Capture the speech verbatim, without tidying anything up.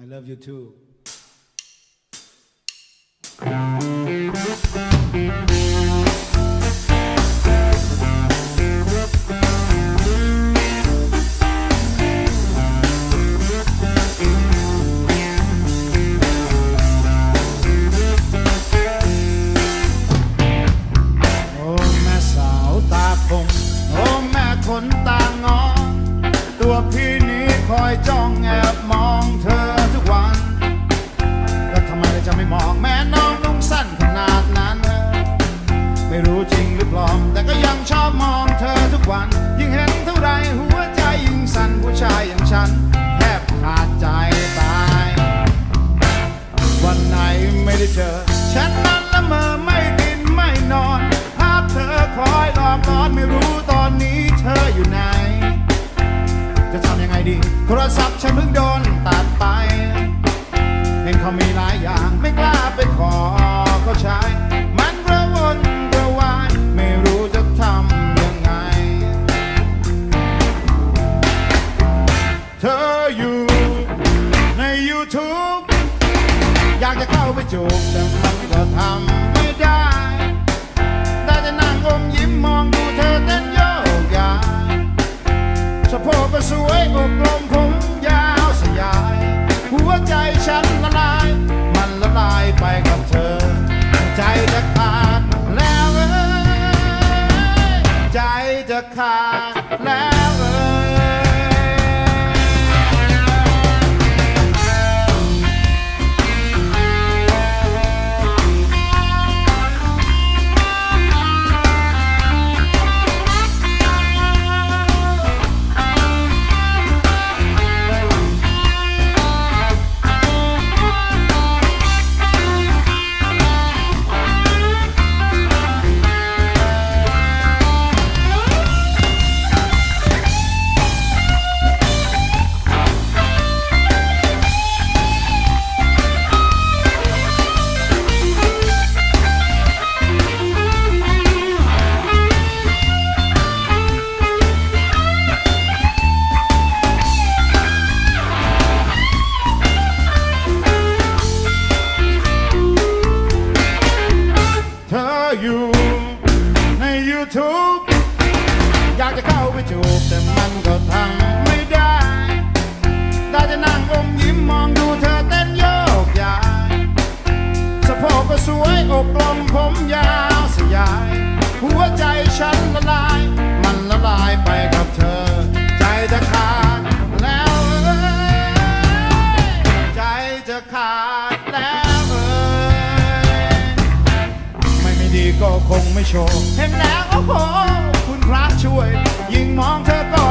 I love you too คนตางอตัวพี่นี้คอยจ้องแอบมองเธอทุกวันแล้วทำไมจะไม่มองแม่น้องนุ่งสั้นขนาดนั้นไม่รู้จริงหรือปลอมแต่ก็ยังชอบมองเธอทุกวันยิ่งเห็นเท่าไรหัวใจยิ่งสั่นผู้ชายอย่างฉันแทบขาดใจตายวันไหนไม่ได้เจอฉันนั้นละเมอไม่กินไม่นอนภาพเธอคอยหลอกล่อไม่รู้ตอนนี้เธออยู่ไหนจะทำยังไงดีโทรศัพท์ฉันเพิ่งโดนตัดไปเห็นเขามีหลายอย่างไม่กล้าไปขอเขาใช้มันกระวนกระวายไม่รู้จะทำยังไงเธออยู่ใน YouTube อยากจะเข้าไปจูบแต่มันก็ทำไม่ได้ได้แต่นั่งอมยิ้มมองดูเธอเต้นโยกย้ายสะโพกก็สวยอกลมผมยาวสยายหัวใจฉันละลายมันละลายไปกับเธอใจจะขาดแล้วเอ้ยใจจะขาดแล้วเอ้ยอยู่ใน YouTube อยากจะเข้าไปจูบแต่มันก็ทำไม่ได้ได้จะนั่งอมยิ้มมองดูเธอเต้นโยกย้ายสะโพกก็สวยอกกลมผมยาวสยายหัวใจฉันละลายมันละลายไปกับเธอใจจะขาดแล้วเอ้ยใจจะขาดแล้วเอ้ยดีก็คงไม่โชว์เห็นแล้วโอ้โหคุณพระช่วยยิ่งมองเธอก็